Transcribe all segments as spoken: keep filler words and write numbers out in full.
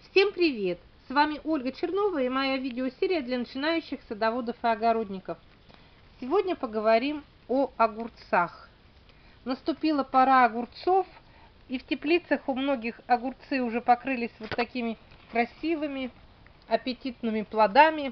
Всем привет! С вами Ольга Чернова и моя видеосерия для начинающих садоводов и огородников. Сегодня поговорим о огурцах. Наступила пора огурцов, и в теплицах у многих огурцы уже покрылись вот такими красивыми, аппетитными плодами.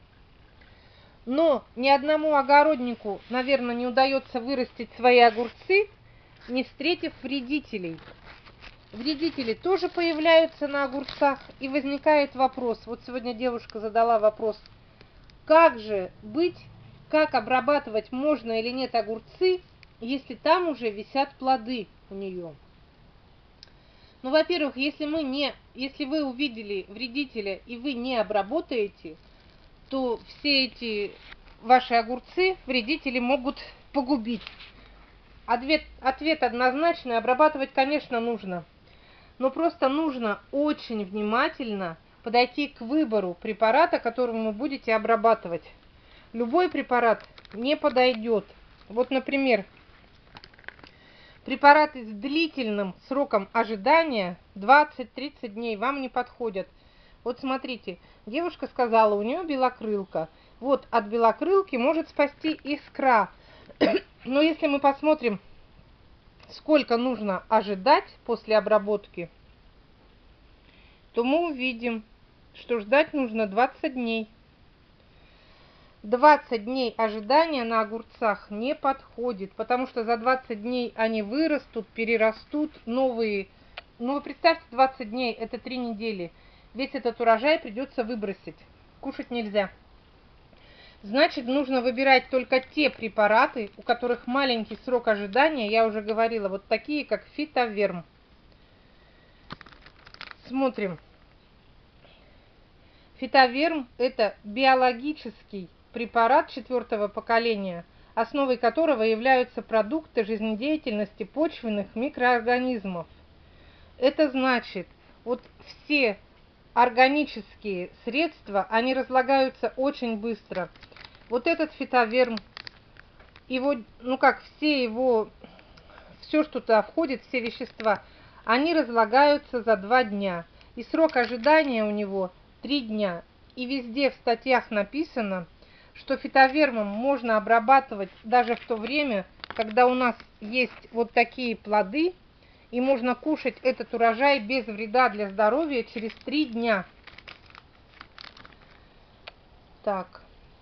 Но ни одному огороднику, наверное, не удается вырастить свои огурцы, не встретив вредителей. Вредители тоже появляются на огурцах, и возникает вопрос. Вот сегодня девушка задала вопрос, как же быть, как обрабатывать можно или нет огурцы, если там уже висят плоды у нее. Ну, во-первых, если мы не, если вы увидели вредителя и вы не обработаете, то все эти ваши огурцы вредители могут погубить. Ответ, ответ однозначный, обрабатывать, конечно, нужно. Но просто нужно очень внимательно подойти к выбору препарата, которым вы будете обрабатывать. Любой препарат не подойдет. Вот, например, препараты с длительным сроком ожидания двадцать-тридцать дней вам не подходят. Вот смотрите, девушка сказала, у нее белокрылка. Вот от белокрылки может спасти искра. Но если мы посмотрим, сколько нужно ожидать после обработки, то мы увидим, что ждать нужно двадцать дней. двадцать дней ожидания на огурцах не подходит, потому что за двадцать дней они вырастут, перерастут новые. Ну, вы представьте, двадцать дней, это три недели. Весь этот урожай придется выбросить. Кушать нельзя. Значит, нужно выбирать только те препараты, у которых маленький срок ожидания, я уже говорила, вот такие, как Фитоверм. Смотрим. Фитоверм – это биологический препарат четвертого поколения, основой которого являются продукты жизнедеятельности почвенных микроорганизмов. Это значит, вот все органические средства, они разлагаются очень быстро. Вот этот фитоверм, его, ну как, все его, все, что туда входит, все вещества, они разлагаются за два дня. И срок ожидания у него три дня. И везде в статьях написано, что фитовермом можно обрабатывать даже в то время, когда у нас есть вот такие плоды, и можно кушать этот урожай без вреда для здоровья через три дня. Так.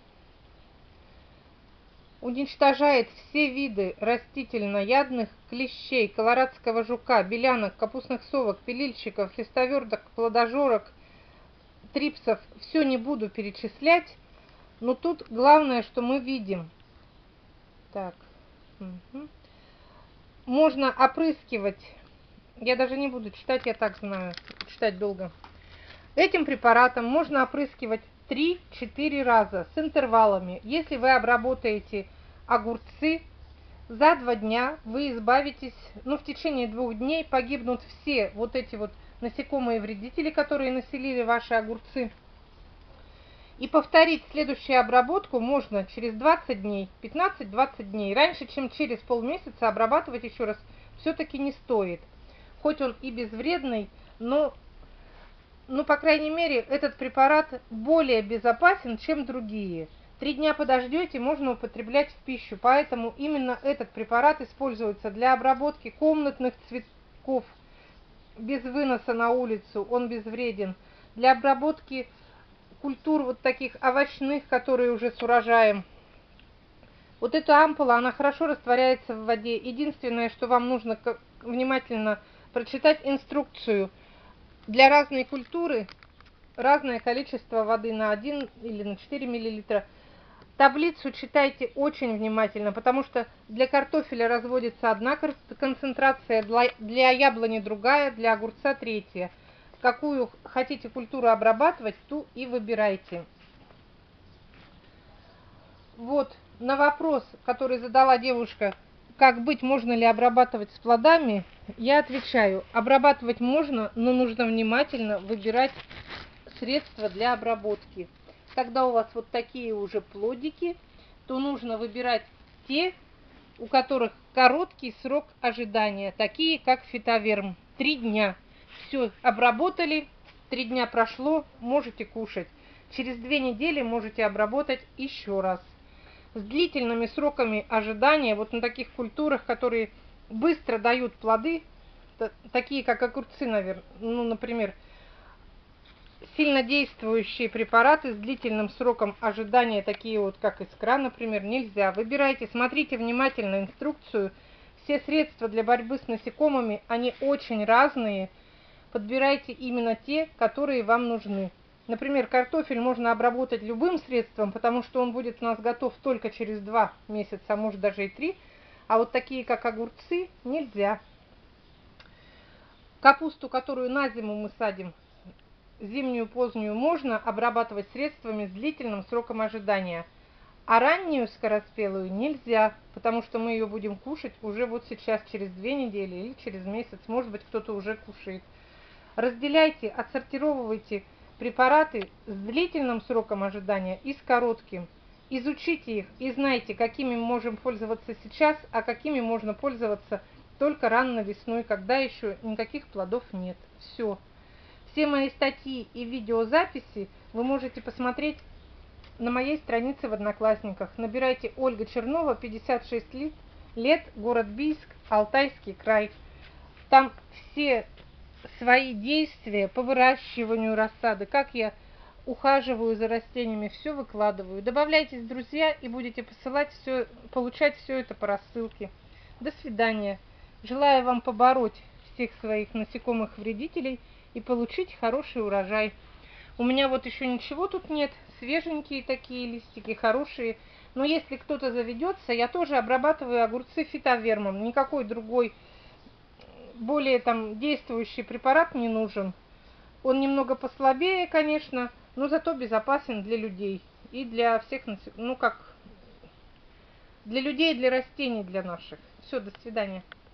Уничтожает все виды растительноядных клещей, колорадского жука, белянок, капустных совок, пилильщиков, листоверток, плодожорок, трипсов. Все не буду перечислять, но тут главное, что мы видим. Так. Угу. Можно опрыскивать, я даже не буду читать, я так знаю, читать долго. Этим препаратом можно опрыскивать три-четыре раза с интервалами. Если вы обработаете огурцы, за два дня вы избавитесь, ну в течение двух дней погибнут все вот эти вот насекомые вредители, которые населили ваши огурцы. И повторить следующую обработку можно через двадцать дней, пятнадцать-двадцать дней. Раньше, чем через полмесяца, обрабатывать еще раз все-таки не стоит. Хоть он и безвредный, но, ну, по крайней мере, этот препарат более безопасен, чем другие. Три дня подождете, можно употреблять в пищу. Поэтому именно этот препарат используется для обработки комнатных цветков без выноса на улицу, он безвреден. Для обработки культур вот таких овощных, которые уже с урожаем. Вот эта ампула, она хорошо растворяется в воде. Единственное, что вам нужно внимательно прочитать инструкцию. Для разной культуры разное количество воды на один или на четыре миллилитра. Таблицу читайте очень внимательно, потому что для картофеля разводится одна концентрация, для яблони другая, для огурца третья. Какую хотите культуру обрабатывать, ту и выбирайте. Вот на вопрос, который задала девушка, как быть, можно ли обрабатывать с плодами, я отвечаю, обрабатывать можно, но нужно внимательно выбирать средства для обработки. Когда у вас вот такие уже плодики, то нужно выбирать те, у которых короткий срок ожидания, такие как фитоверм, три дня. Все, обработали, Три дня прошло, можете кушать. Через две недели можете обработать еще раз. С длительными сроками ожидания, вот на таких культурах, которые быстро дают плоды, такие как огурцы, наверное, ну, например, сильнодействующие препараты с длительным сроком ожидания, такие вот как искра, например, нельзя. Выбирайте, смотрите внимательно инструкцию. Все средства для борьбы с насекомыми, они очень разные. Подбирайте именно те, которые вам нужны. Например, картофель можно обработать любым средством, потому что он будет у нас готов только через два месяца, а может даже и три. А вот такие, как огурцы, нельзя. Капусту, которую на зиму мы садим, зимнюю позднюю, можно обрабатывать средствами с длительным сроком ожидания. А раннюю скороспелую нельзя, потому что мы ее будем кушать уже вот сейчас, через две недели или через месяц. Может быть, кто-то уже кушает. Разделяйте, отсортировывайте препараты с длительным сроком ожидания и с коротким. Изучите их и знайте, какими мы можем пользоваться сейчас, а какими можно пользоваться только рано весной, когда еще никаких плодов нет. Все. Все мои статьи и видеозаписи вы можете посмотреть на моей странице в Одноклассниках. Набирайте Ольга Чернова, пятьдесят шесть лет, город Бийск, Алтайский край. Там все свои действия по выращиванию рассады, как я ухаживаю за растениями, все выкладываю. Добавляйтесь в друзья и будете посылать все, получать все это по рассылке. До свидания. Желаю вам побороть всех своих насекомых-вредителей и получить хороший урожай. У меня вот еще ничего тут нет, свеженькие такие листики, хорошие. Но если кто-то заведется, я тоже обрабатываю огурцы фитовермом. Никакой другой, более там действующий препарат не нужен. Он немного послабее, конечно, но зато безопасен для людей и для всех, ну как, для людей и для растений, для наших. Все, до свидания.